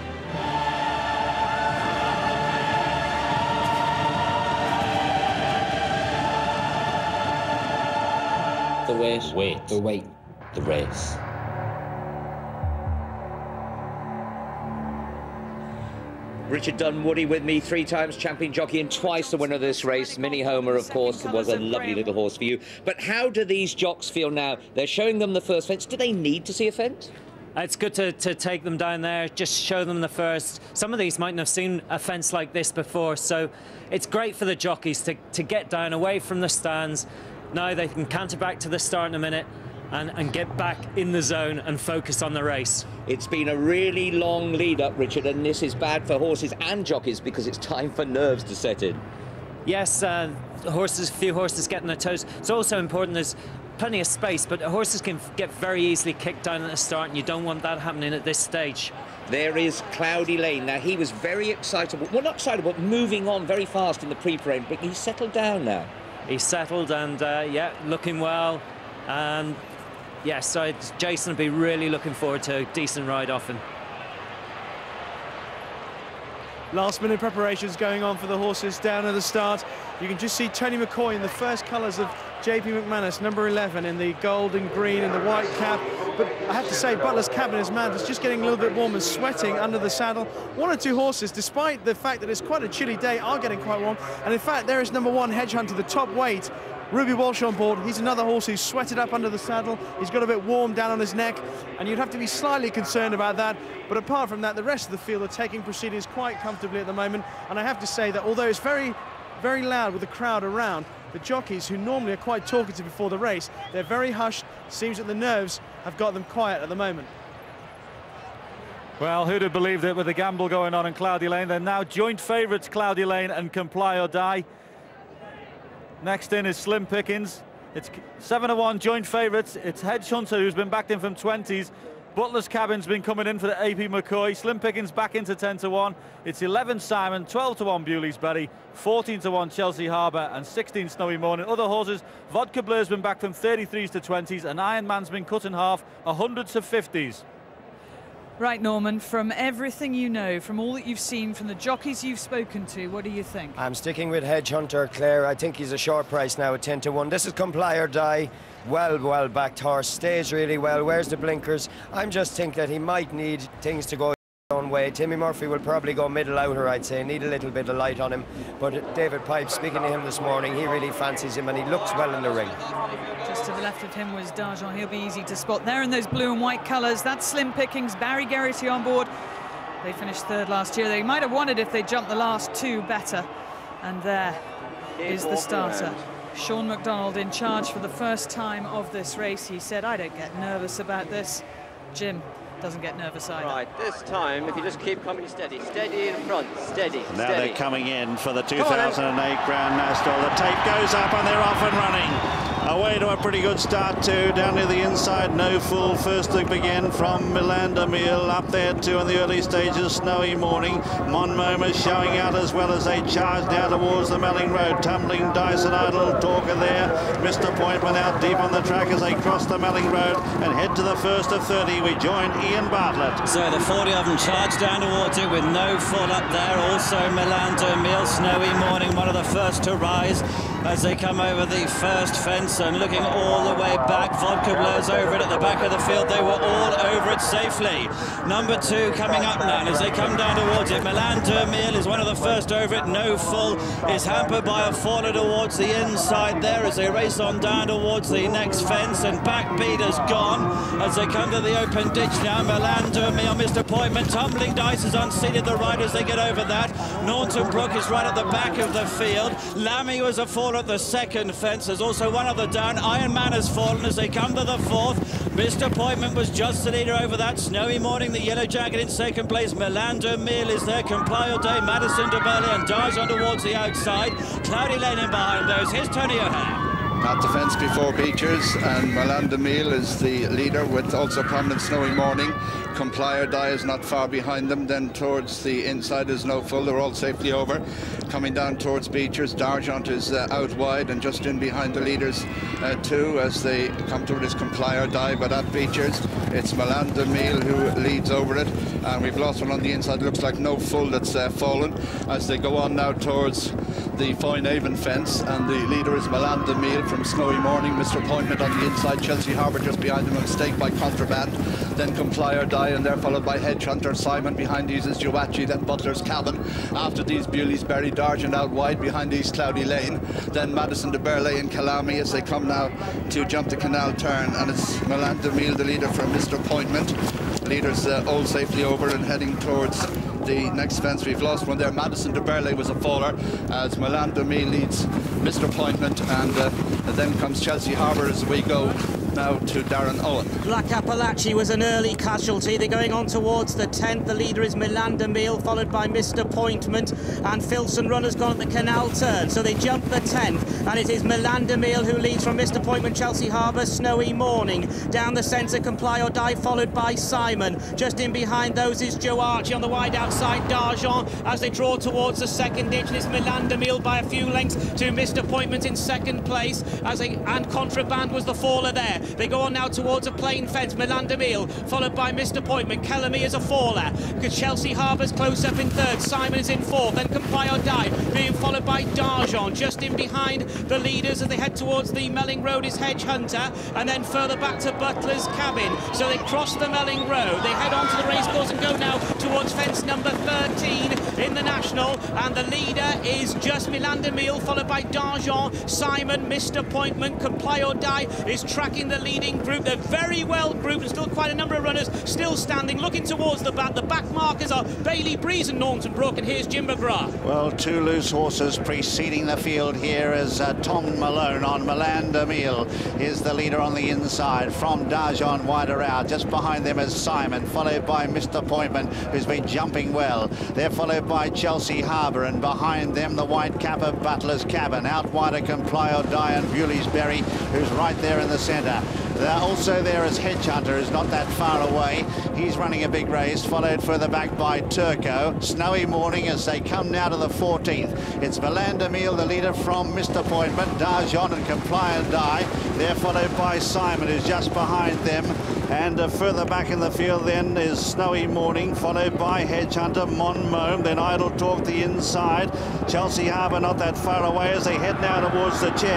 The weight. The weight. The race. Richard Dunwoody with me, 3 times champion jockey and twice the winner of this race. Minnie Homer, of course, was a lovely little horse for you. But how do these jocks feel now? They're showing them the first fence. Do they need to see a fence? It's good to take them down there, just show them the first. Some of these mightn't have seen a fence like this before, so it's great for the jockeys to get down away from the stands. Now they can canter back to the start in a minute and get back in the zone and focus on the race. It's been a really long lead up, Richard, and this is bad for horses and jockeys because it's time for nerves to set in. Yes, few horses getting their toes. It's also important there's plenty of space, but horses can get very easily kicked down at the start, and you don't want that happening at this stage. There is Cloudy Lane. Now, he was very excitable. Well, not excitable, but moving on very fast in the pre-parade, but he's settled down now. He's settled and, yeah, looking well. And, yeah, so Jason will be really looking forward to a decent ride off him. Last-minute preparations going on for the horses down at the start. You can just see Tony McCoy in the first colours of JP McManus, number 11, in the gold and green and the white cap. But I have to say, Butler's Cabin, his mount, is just getting a little bit warm and sweating under the saddle. 1 or 2 horses, despite the fact that it's quite a chilly day, are getting quite warm. And in fact, there is number 1, Hedge Hunter, the top weight. Ruby Walsh on board. He's another horse who's sweated up under the saddle. He's got a bit warm down on his neck, and you'd have to be slightly concerned about that. But apart from that, the rest of the field are taking proceedings quite comfortably at the moment. And I have to say that although it's very, very loud with the crowd around, the jockeys, who normally are quite talkative before the race, they're very hushed. Seems that the nerves have got them quiet at the moment. Well, who'd have believed it with the gamble going on in Cloudy Lane? They're now joint favourites, Cloudy Lane and Comply or Die. Next in is Slim Pickens. It's 7-1 joint favourites. It's Hedge Hunter, who's been backed in from 20s. Butler's Cabin's been coming in for the AP McCoy. Slim Pickens back into 10-1. It's 11 Simon, 12-1 Bewley's Berry, 14-1 Chelsea Harbour and 16 Snowy Morning. Other horses, Vodka Blair's been back from 33s to 20s and Iron Man's been cut in half, 100s to 50s. Right, Norman, from everything you know, from all that you've seen, from the jockeys you've spoken to, what do you think? I'm sticking with Hedge Hunter, Clare. I think he's a short price now at 10-1. This is Comply or Die. Well backed horse, stays really well, wears the blinkers. I just think that he might need things to go his own way. Timmy Murphy will probably go middle outer, I'd say, need a little bit of light on him. But David Pipe, speaking to him this morning, he really fancies him and he looks well in the ring. Just to the left of him was D'Argent. He'll be easy to spot there in those blue and white colours. That's Slim Pickens, Barry Geraghty on board. They finished 3rd last year. They might have won it if they jumped the last 2 better. And there is the starter. Sean McDonald in charge for the first time of this race. He said, I don't get nervous about this. Jim doesn't get nervous either. Right, this time, if you just keep coming steady in front, steady. Now they're coming in for the 2008 Grand National. The tape goes up and they're off and running. Away to a pretty good start too, down near the inside, no full first to begin from Milan de Mille, up there too in the early stages, Snowy Morning. Monmouth is showing out as well as they charge now towards the Melling Road. Tumbling Dice and Idle Talker there. Mr. Pointman out deep on the track as they cross the Melling Road and head to the first of 30. We join Ian Bartlett. So the 40 of them charge down towards it with no full up there. Also Milan de Mille, Snowy Morning, one of the first to rise as they come over the first fence and looking all the way back. Vodka blows over it at the back of the field. They were all over it safely. Number 2 coming up now as they come down towards it. Milan de Mille is one of the first over it. No full is hampered by a faller towards the inside there as they race on down towards the next fence, and Backbeat has gone as they come to the open ditch now. Milan de Mille, Mr. Pointman, Tumbling Dice has unseated the riders. They get over that. Norton Brook is right at the back of the field. Lammy was a faller at the second fence. There's also one other down. Iron Man has fallen as they come to the fourth. Mr. Pointman was just the leader over that. Snowy Morning, the Yellow Jacket in second place. Milan de Mille is there. Comply or Day, Madison de Burley and Darjon towards the outside. Cloudy Lane in behind those. Here's Tony O'Hare. At the fence before Beechers, and Milan de Mille is the leader with also prominent Snowy Morning. Comply or Die is not far behind them. Then towards the inside is No Full. They're all safely over. Coming down towards Beechers, Dargent is out wide and just in behind the leaders too as they come toward his Comply or Die. But at Beechers, it's Milan de Mille who leads over it. And we've lost one on the inside. Looks like No Full that's fallen as they go on now towards the Foynehaven fence. And the leader is Milan de Mille from Snowy Morning. Mr. Pointman on the inside. Chelsea Harbour just behind them. A mistake by Contraband. Then Comply or Die, and they're followed by Hedge Hunter. Simon behind these is Joachi, then Butler's Cabin. After these, Bewley's Berry, Dargent out wide behind these, Cloudy Lane. Then Madison de Burley and Calamy as they come now to jump the canal turn. And it's Milan de Mille, the leader from Mr. Pointman. Leaders all safely over and heading towards the next fence. We've lost one there. Madison de Burley was a faller as Milan de Mille leads Mr. Pointman, and then comes Chelsea Harbour as we go now to Darren Owen. Black Appalachie was an early casualty. They're going on towards the 10th. The leader is Milan de Mille, followed by Mr. Pointman, and Filson Runner's gone at the canal turn, so they jump the 10th, and it is Milan de Mille who leads from Mr. Pointman, Chelsea Harbour, Snowy Morning. Down the centre, Comply or Die, followed by Simon. Just in behind those is Joe Archie on the wide outside, Dargent, as they draw towards the second ditch. It's Milan de Mille by a few lengths to Mr. Pointman in second place, and Contraband was the faller there. They go on now towards a plain fence. Milan de Mille, followed by Mr. Pointman. Calamy is a faller. Chelsea Harbour's close up in third. Simon is in fourth. Then Comply or Die, being followed by Dargent. Just in behind the leaders as they head towards the Melling Road is Hedge Hunter. And then further back to Butler's Cabin. So they cross the Melling Road. They head on to the racecourse and go now towards fence number 13 in the National. And the leader is just Milan de Mille, followed by Dargent. Simon, Mr. Pointman, Comply or Die is tracking the leading group. They're very well grouped, and still quite a number of runners still standing, looking towards the back. The back markers are Bailey Breeze and Norton Brook, and here's Jim McGrath. Well, two loose horses preceding the field here as Tom Malone on Milan de Mille is the leader on the inside from Dargent wider out. Just behind them is Simon, followed by Mr. Pointman, who's been jumping well. They're followed by Chelsea Harbour, and behind them the white cap of Butler's Cabin. Out wider Comply or Die and Bewley's Berry, who's right there in the centre. Also there is Hedge Hunter, who's not that far away. He's running a big race, followed further back by Turco. Snowy Morning as they come now to the 14th. It's Milan de Mille, the leader from Mr. Pointman. Dargent and Comply or Die. They're followed by Simon, who's just behind them. And further back in the field then is Snowy Morning, followed by Hedge Hunter, Monmouth, then Idle Talk the inside. Chelsea Harbour not that far away as they head now towards the chair.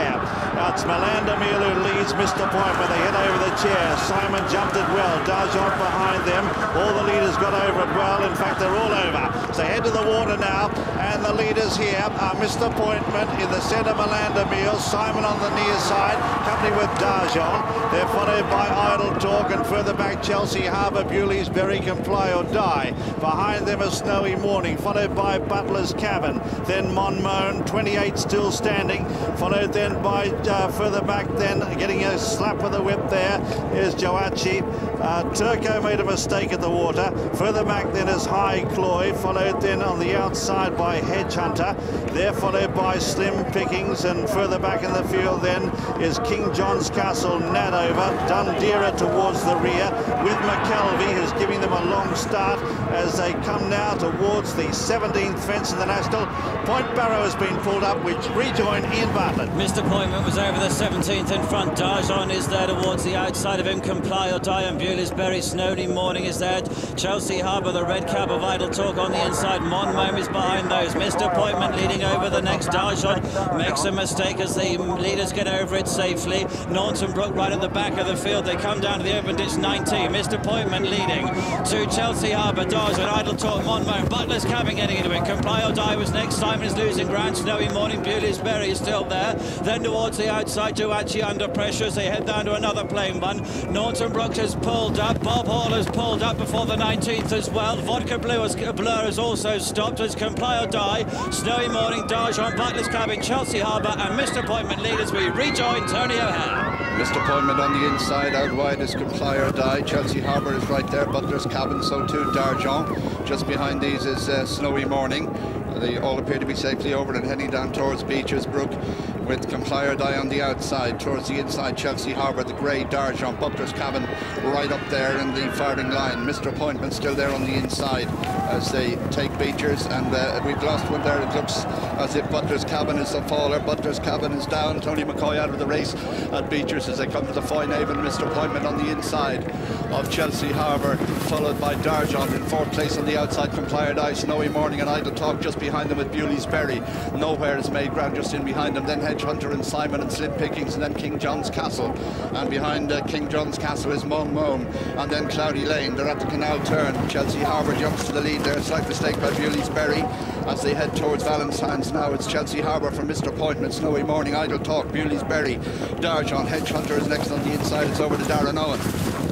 It's Melinda Meal who leads Mr. Point with a hit over the chair. Simon jumped it well. Darjon behind them. All the leaders got over it well. In fact, they're all over. So head to the water now. And the leaders here are Mr. Appointment in the centre, Melinda Meal. Simon on the near side, company with Darjon. They're followed by Idle Talk, and further back Chelsea Harbour, Bewley's Berry, Comply or Die. Behind them a Snowy Morning, followed by Butler's Cabin. Then Monmouth, 28 still standing, followed then by further back then, getting a slap with the whip there, is Joachi. Turco made a mistake at the water. Further back then is High Cloy, followed then on the outside by Hedge Hunter. They're followed by Slim Pickings, and further back in the field then is King John's Castle, Nadover, Dundera towards the rear, with McKelvey, who's giving them a long start as they come now towards the 17th fence in the National. Point Barrow has been pulled up, which rejoin Ian Bartlett. Mr. Appointment was over the 17th in front. Darjon is there towards the outside of him. Comply or Die and Bewley's Berry. Snowy Morning is there. Chelsea Harbour, the red cab of Idle Talk on the inside. Monmouth is behind those. Mr. Appointment leading over the next. Darjon makes a mistake as the leaders get over it safely. Norton Brook right at the back of the field. They come down to the open ditch 19. Mr. Appointment leading to Chelsea Harbour. Darjon, Idle Talk, Monmouth. Butler's Cabin getting into it. Comply or Die was next. Simon is losing ground. Snowy Morning, Bewley's Berry is still there. Then towards the outside, Joachi under pressure as they head down to another plain one. Norton Brook has pulled up. Bob Hall has pulled up before the 19th as well. Vodka Blur has also stopped as Comply or Die. Snowy Morning, Darjon, Butler's Cabin, Chelsea Harbour and Mr. Appointment lead as we rejoin Tony O'Hare. Mr. Appointment on the inside, out wide is Comply or Die. Chelsea Harbour is right there, Butler's Cabin, so too Darjon. Just behind these is Snowy Morning. They all appear to be safely over and heading down towards Beecher's Brook, with Comply or Die on the outside. Towards the inside, Chelsea Harbour, the grey Darjon, Butler's Cabin right up there in the firing line. Mr. Appointment still there on the inside as they take Beecher's, and we've lost one there. It looks as if Butler's Cabin is the faller. Butler's Cabin is down. Tony McCoy out of the race at Beecher's as they come to the Foynaven. Mr. Appointment on the inside of Chelsea Harbour, followed by Darjon in fourth place on the outside. Comply or Die, Snowy Morning and Idle Talk just behind them with Bewley's Berry. Nowhere is made ground just in behind them. Then Hedge Hunter and Simon and Slim Pickings, and then King John's Castle. And behind King John's Castle is Monmouth, and then Cloudy Lane. They're at the canal turn. Chelsea Harbour jumps to the lead there. Slight mistake by Bewley's Berry as they head towards Valentine's now. It's Chelsea Harbour from Mr. Appointment, Snowy Morning, Idle Talk, Bewley's Berry, Darjon. Hedge Hunter is next on the inside. It's over to Darren Owen.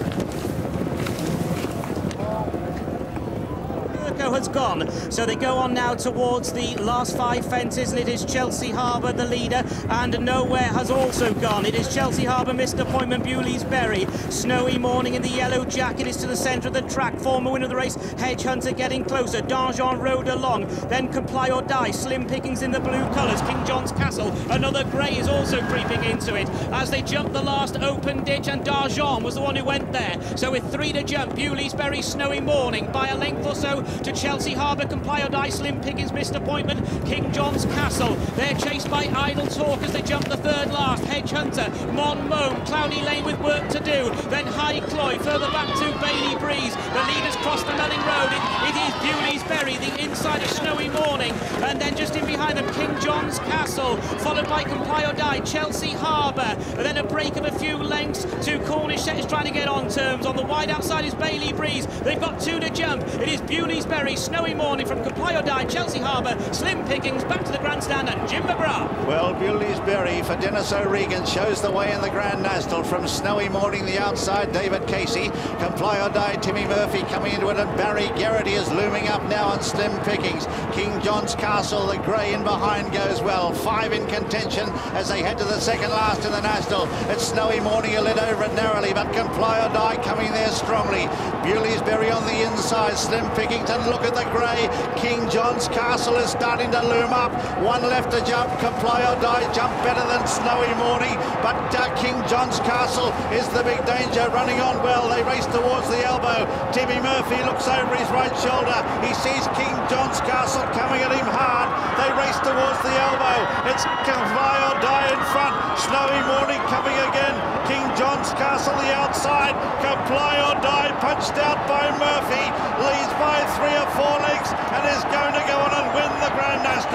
Has gone, so they go on now towards the last 5 fences. It is Chelsea Harbour, the leader, and Nowhere has also gone. It is Chelsea Harbour, Mr. Appointment, Bewley's Berry. Snowy Morning in the yellow jacket is to the centre of the track. Former winner of the race, Hedge Hunter getting closer. Darjon rode along, then Comply or Die. Slim Pickings in the blue colours. King John's Castle, another grey, is also creeping into it as they jump the last open ditch, and Darjon was the one who went there. So with 3 to jump, Bewley's Berry, Snowy Morning by a length or so to Chelsea Harbour, Comply or Die, Slim Pickings, Mr. Appointment, King John's Castle. They're chased by Idle Talk as they jump the 3rd last. Hedge Hunter, Monmouth, Cloudy Lane with work to do. Then High Cloy, further back to Bailey Breeze. The leaders cross the Melling Road. It is Bewley's Berry, the inside of Snowy Morning. And then just in behind them, King John's Castle, followed by Comply or Die, Chelsea Harbour. And then a break of a few lengths to Cornish Set is trying to get on terms. On the wide outside is Bailey Breeze. They've got 2 to jump. It is Bewley's Berry, Snowy Morning from Comply or Die, Chelsea Harbour, Slim Pickings back to the grandstand, and Jim McGrath. Well, Bewley's Berry for Dennis O'Regan shows the way in the Grand National. From Snowy Morning, the outside, David Casey. Comply or Die, Timmy Murphy coming into it, and Barry Garrity is looming up now on Slim Pickings. King John's Castle, the grey in behind goes well. 5 in contention as they head to the 2nd last in the National. It's Snowy Morning who led over it narrowly, but Comply or Die coming there strongly. Bewley's Berry on the inside, Slim Pickings, and look at the grey. King John's Castle is starting to loom up. 1 left to jump. Comply or Die jump better than Snowy Morning, but King John's Castle is the big danger, running on well. They race towards the elbow. Timmy Murphy looks over his right shoulder. He sees King John's Castle coming at him hard. They race towards the elbow. It's Comply or Die in front. Snowy Morning coming again. King John's Castle the outside. Comply or Die punched out by Murphy. Leads by 3 or 4 lengths and is going to go on and win the Grand National.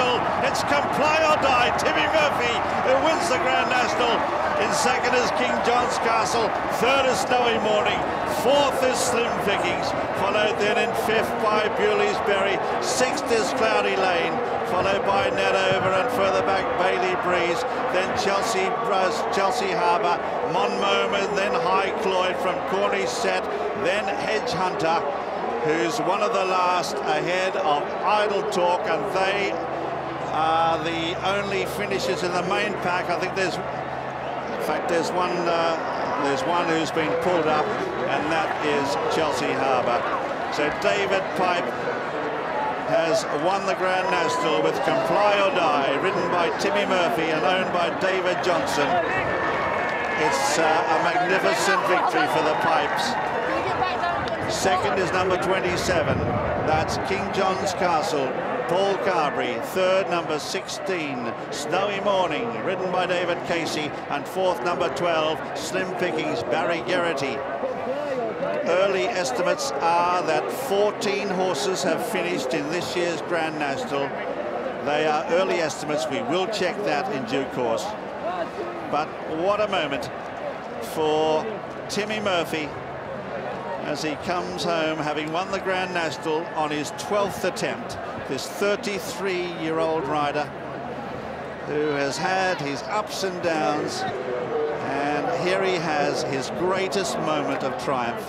National. It's Comply or Die. Timmy Murphy who wins the Grand National. In second is King John's Castle. Third is Snowy Morning. Fourth is Slim Pickings. Followed then in fifth by Bewley's Berry. Sixth is Cloudy Lane. Followed by Nedover and further back Bailey Breeze. Then Chelsea Harbour. Monmouth, then High Cloyd from Cornish Set. Then Hedge Hunter, who's one of the last ahead of Idle Talk, and they are the only finishers in the main pack. I think there's, in fact, there's one who's been pulled up, and that is Chelsea Harbour. So David Pipe has won the Grand National with Comply or Die, ridden by Timmy Murphy and owned by David Johnson. It's a magnificent victory for the Pipes. Second is number 27, that's King John's Castle, Paul Carberry. Third, number 16, Snowy Morning, ridden by David Casey. And fourth, number 12, Slim Pickings, Barry Geraghty. Early estimates are that 14 horses have finished in this year's Grand National. They are early estimates. We will check that in due course. But what a moment for Timmy Murphy as he comes home, having won the Grand National on his 12th attempt. This 33-year-old rider who has had his ups and downs, and here he has his greatest moment of triumph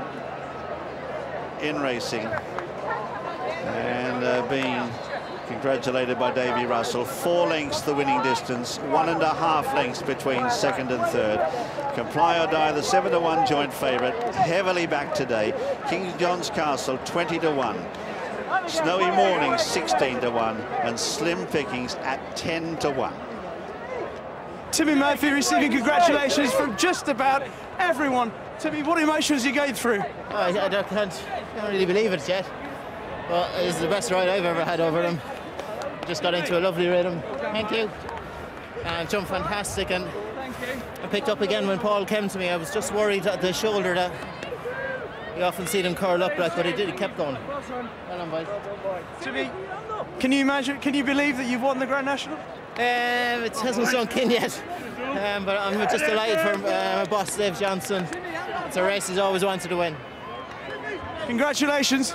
in racing, and being congratulated by Davy Russell. 4 lengths the winning distance, 1.5 lengths between second and third. Comply or Die, the 7-to-1 joint favourite, heavily back today. King John's Castle 20-1, Snowy Morning 16-1, and Slim Pickings at 10-1. Timmy Murphy receiving congratulations from just about everyone. Timmy, what emotions are you going through? I can't really believe it yet. Well, it's the best ride I've ever had over them. Just got into a lovely rhythm. Thank you. Jumped fantastic, and I picked up again when Paul came to me. I was just worried at the shoulder that you often see them curl up, like, but he did. He kept going. Well done, boys. Timmy, can you imagine? Can you believe that you've won the Grand National? It hasn't sunk in yet, but I'm just delighted for my boss, Dave Johnson. It's a race he's always wanted to win. Congratulations.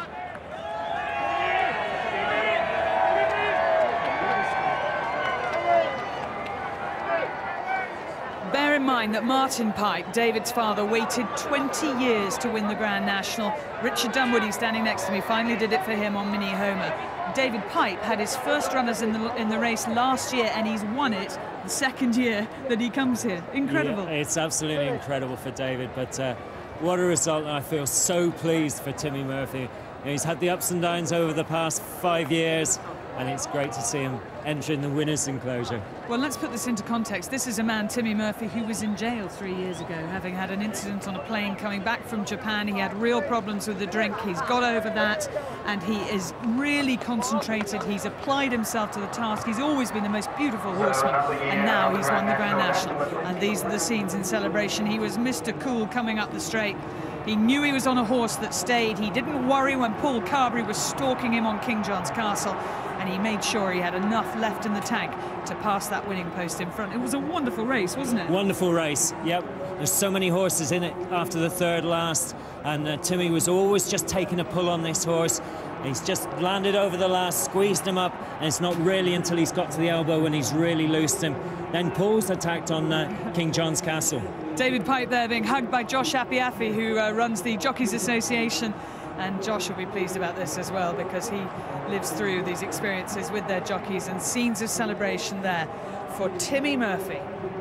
Bear in mind that Martin Pipe, David's father, waited 20 years to win the Grand National. Richard Dunwoody, standing next to me, finally did it for him on Mini Homer. David Pipe had his first runners in the race last year, and he's won it the second year that he comes here. Incredible. Yeah, it's absolutely incredible for David, but what a result. I feel so pleased for Timmy Murphy. You know, he's had the ups and downs over the past 5 years, and it's great to see him entering the winner's enclosure. Well, let's put this into context. This is a man, Timmy Murphy, who was in jail 3 years ago, having had an incident on a plane coming back from Japan. He had real problems with the drink. He's got over that, and he is really concentrated. He's applied himself to the task. He's always been the most beautiful horseman, and now he's won the Grand National. And these are the scenes in celebration. He was Mr. Cool coming up the straight. He knew he was on a horse that stayed. He didn't worry when Paul Carberry was stalking him on King John's Castle, and he made sure he had enough left in the tank to pass that winning post in front. It was a wonderful race, wasn't it? Wonderful race, yep. There's so many horses in it after the third last, and Timmy was always just taking a pull on this horse. He's just landed over the last, squeezed him up, and it's not really until he's got to the elbow when he's really loosed him. Then Paul's attacked on King John's Castle. David Pipe there being hugged by Josh Apiafi, who runs the Jockeys Association. And Josh will be pleased about this as well, because he lives through these experiences with their jockeys, and scenes of celebration there for Timmy Murphy.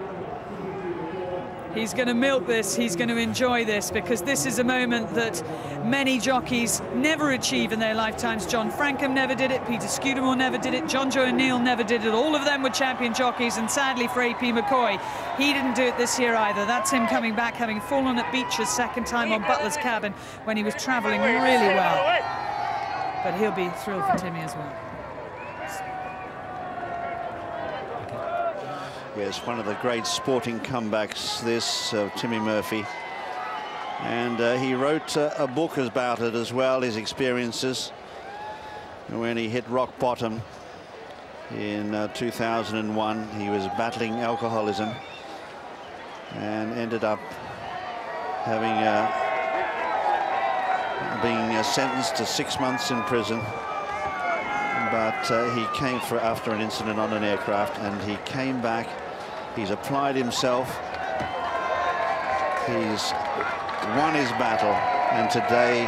He's going to milk this, he's going to enjoy this, because this is a moment that many jockeys never achieve in their lifetimes. John Frankham never did it, Peter Scudamore never did it, John Joe O'Neill never did it. All of them were champion jockeys, and sadly for AP McCoy, he didn't do it this year either. That's him coming back, having fallen at Beecher's second time on Butler's Cabin when he was travelling really well. But he'll be thrilled for Timmy as well. Yes, one of the great sporting comebacks, this of Timmy Murphy. And he wrote a book about it as well, his experiences when he hit rock bottom. in 2001. He was battling alcoholism and ended up having being sentenced to 6 months in prison. But he came after an incident on an aircraft, and he came back. He's applied himself. He's won his battle, and today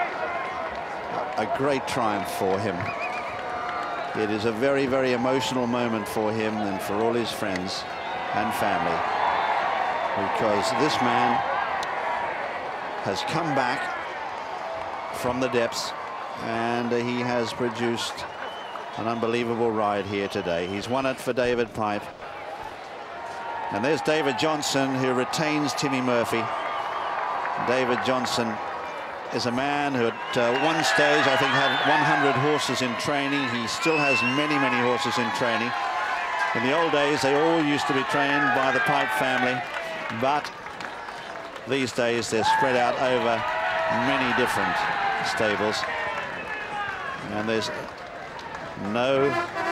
a great triumph for him. It is a very, very emotional moment for him and for all his friends and family, because this man has come back from the depths, and he has produced an unbelievable ride here today. He's won it for David Pipe. And there's David Johnson, who retains Timmy Murphy. David Johnson is a man who at one stage, I think, had 100 horses in training. He still has many, many horses in training. In the old days, they all used to be trained by the Pipe family, but these days they're spread out over many different stables. And there's no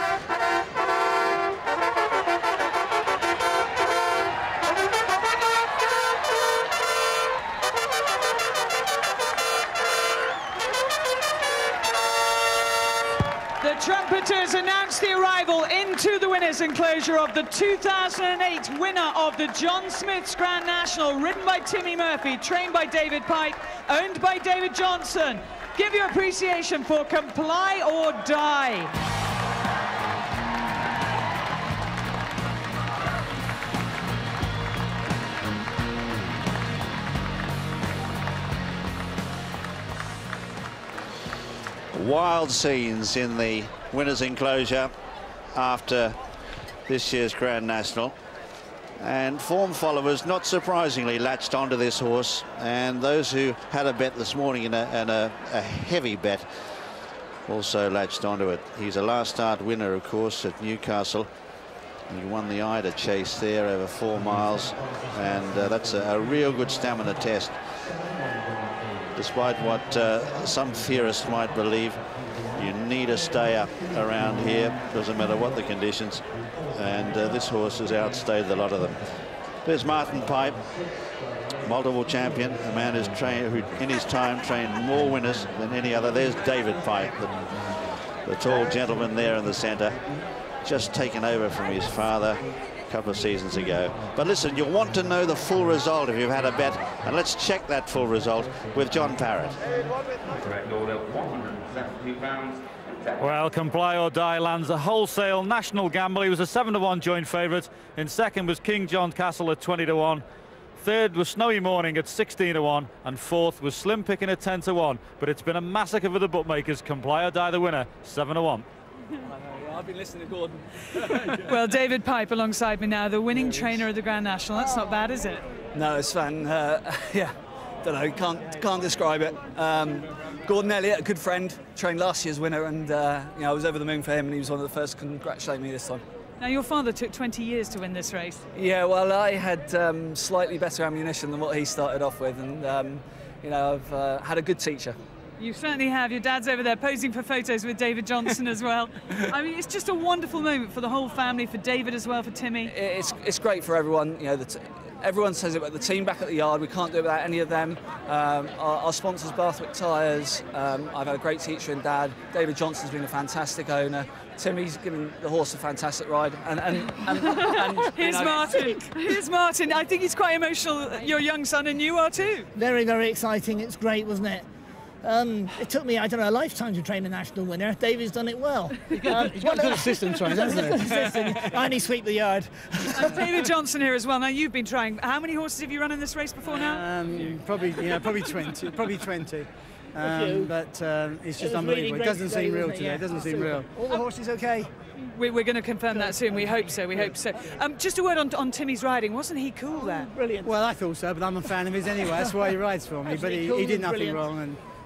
The trumpeters announce the arrival into the winners' enclosure of the 2008 winner of the John Smith's Grand National, ridden by Timmy Murphy, trained by David Pipe, owned by David Johnson. Give your appreciation for Comply or Die. wild scenes in the winners' enclosure after this year's Grand National, and form followers, not surprisingly, latched onto this horse, and those who had a bet this morning and a heavy bet also latched onto it. He's a last start winner, of course, at Newcastle. He won the Ida Chase there over 4 miles, and that's a real good stamina test. Despite what some theorists might believe, you need a stayer around here, doesn't matter what the conditions, and this horse has outstayed a lot of them. There's Martin Pipe, multiple champion, a man who's who in his time trained more winners than any other. There's David Pipe, the tall gentleman there in the centre, just taken over from his father a couple of seasons ago. But listen, you'll want to know the full result if you've had a bet, and let's check that full result with John Parrott. Well, Comply or Die lands a wholesale national gamble. He was a 7-to-1 joint favourite. In second was King John Castle at 20-to-1. Third was Snowy Morning at 16-to-1, and fourth was Slim Picking at 10-to-1. But it's been a massacre for the bookmakers. Comply or Die the winner, 7-to-1. I've been listening to Gordon. Well, David Pipe alongside me now, the winning trainer of the Grand National. That's not bad, is it? No, it's fun. Yeah, don't know, can't describe it. Gordon Elliott, a good friend, trained last year's winner, and you know, I was over the moon for him, and he was one of the first to congratulate me this time. Now, your father took 20 years to win this race. Yeah, well, I had slightly better ammunition than what he started off with, and you know, I've had a good teacher. You certainly have. Your dad's over there posing for photos with David Johnson as well. I mean, it's just a wonderful moment for the whole family, for David as well, for Timmy. It's great for everyone. You know, everyone says it about the team back at the yard. We can't do it without any of them. Our sponsors, Bathwick Tyres. I've had a great teacher and dad. David Johnson's been a fantastic owner. Timmy's given the horse a fantastic ride. And here's Martin. Here's Martin. I think he's quite emotional. Your young son, and you are too. Very, very exciting. It's great, wasn't it? It took me, I don't know, a lifetime to train a national winner. David's done it well. He's got a good assistant, hasn't he? I only sweep the yard. David Johnson here as well. Now, you've been trying. How many horses have you run in this race before now? Probably 20. Probably 20. But it's just unbelievable. It doesn't seem real today. It doesn't seem real. All the horses okay? We're going to confirm that soon. We hope so. We hope so. Just a word on Timmy's riding. Wasn't he cool there? Brilliant. Well, I thought so, but I'm a fan of his anyway. That's why he rides for me. But he did nothing wrong, and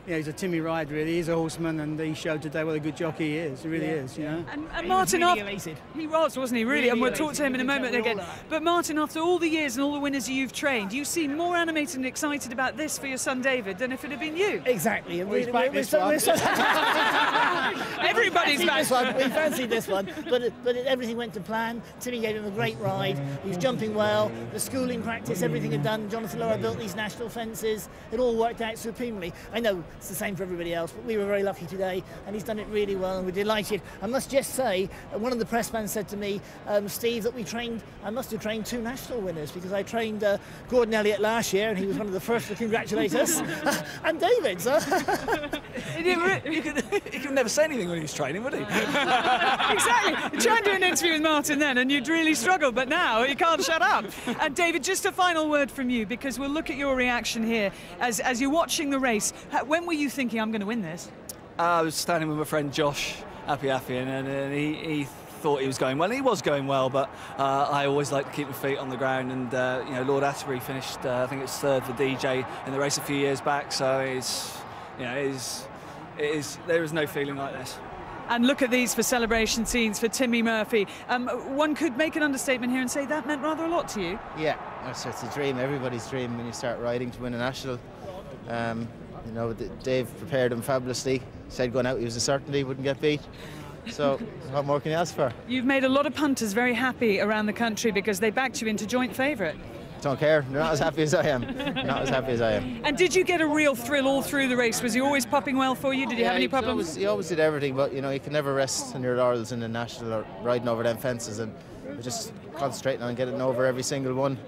you know, he's a Timmy ride really. He's a horseman, and he showed today what a good jockey he is. He really is, you know. And Martin, really elated. He was, wasn't he? Really, and we'll talk to him in a moment again. But Martin, after all the years and all the winners you've trained, you seem more animated and excited about this for your son David than if it had been you. Exactly. And Everybody's back. We fancied this one, but everything went to plan. Timmy gave him a great ride. He was jumping well. The schooling practice, everything had done. Jonathan Lower built these national fences. It all worked out supremely. I know it's the same for everybody else, but we were very lucky today, and he's done it really well, and we're delighted. I must just say, one of the pressmen said to me, Steve, that I must have trained 2 national winners, because I trained Gordon Elliott last year, and he was one of the first to congratulate us, and David. So. He could never say anything when he was training, would he? Exactly. Try and do an interview with Martin then, and you'd really struggle, but now you can't shut up. And David, just a final word from you, because we'll look at your reaction here as you're watching the race. When were you thinking, I'm going to win this? I was standing with my friend Josh Appiafian, and he thought he was going well. He was going well, but I always like to keep my feet on the ground. And you know, Lord Atterbury finished, I think it's 3rd for DJ in the race a few years back. So there is no feeling like this. And look at these for celebration scenes for Timmy Murphy. One could make an understatement here and say that meant rather a lot to you. Yeah, it's a dream, everybody's dream when you start riding to win a national. You know, Dave prepared him fabulously. Said going out he was a certainty, wouldn't get beat. So what more can you ask for? You've made a lot of punters very happy around the country because they backed you into joint favourite. Don't care, they're not as happy as I am. Not as happy as I am. And did you get a real thrill all through the race? Was he always popping well for you? Did you have any problems? He always did everything, but you know, you can never rest on your laurels in the national or riding over them fences, and we're just concentrating on getting over every single one.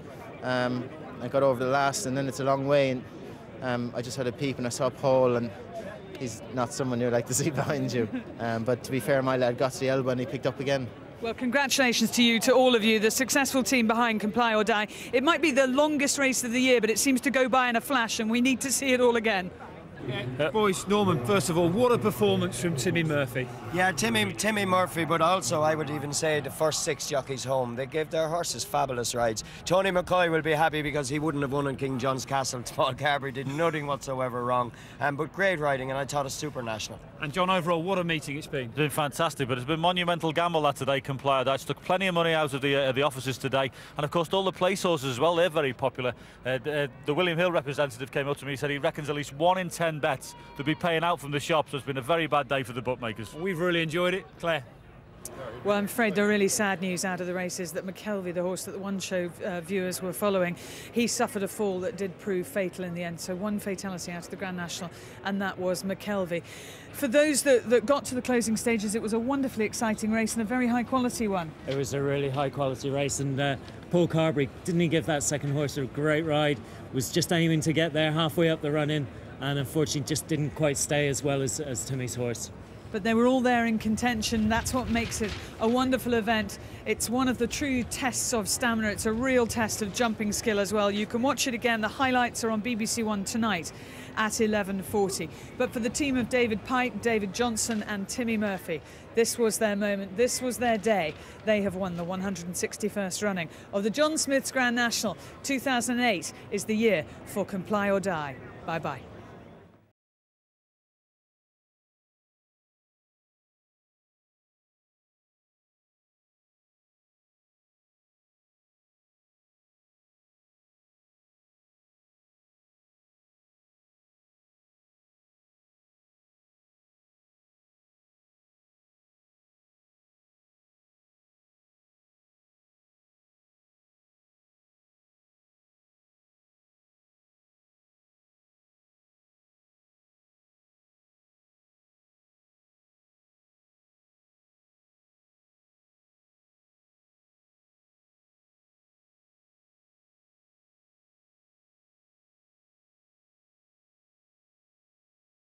I got over the last, and then it's a long way, and I just had a peep and I saw Paul, and he's not someone you like to see behind you. But to be fair, my lad got to the elbow and he picked up again. Well, congratulations to you, to all of you, the successful team behind Comply or Die. It might be the longest race of the year, but it seems to go by in a flash, and we need to see it all again. Boys, Norman, first of all, what a performance from Timmy Murphy. Yeah, Timmy Murphy, but also I would even say the first 6 jockeys home. They gave their horses fabulous rides. Tony McCoy will be happy because he wouldn't have won in King John's Castle. Paul Carberry did nothing whatsoever wrong, but great riding, and I thought a super national. And John, overall, what a meeting it's been. It's been fantastic, but it's been monumental gamble that today, Comply or Die. It's took plenty of money out of the offices today, and of course all the place horses as well, they're very popular. The William Hill representative came up to me, he said he reckons at least 1 in 10 bets to be paying out from the shop, so it's been a very bad day for the bookmakers. We've really enjoyed it. Claire? Well, I'm afraid the really sad news out of the race is that McKelvey, the horse that the One Show viewers were following, he suffered a fall that did prove fatal in the end. So 1 fatality out of the Grand National, and that was McKelvey. For those that got to the closing stages, it was a wonderfully exciting race and a very high quality one. It was a really high quality race, and Paul Carberry, didn't he give that second horse a great ride? Was just aiming to get there halfway up the run-in, and unfortunately just didn't quite stay as well as Timmy's horse. But they were all there in contention. That's what makes it a wonderful event. It's one of the true tests of stamina. It's a real test of jumping skill as well. You can watch it again. The highlights are on BBC One tonight at 11:40. But for the team of David Pike, David Johnson and Timmy Murphy, this was their moment. This was their day. They have won the 161st running of the John Smith's Grand National. 2008 is the year for Comply or Die. Bye-bye.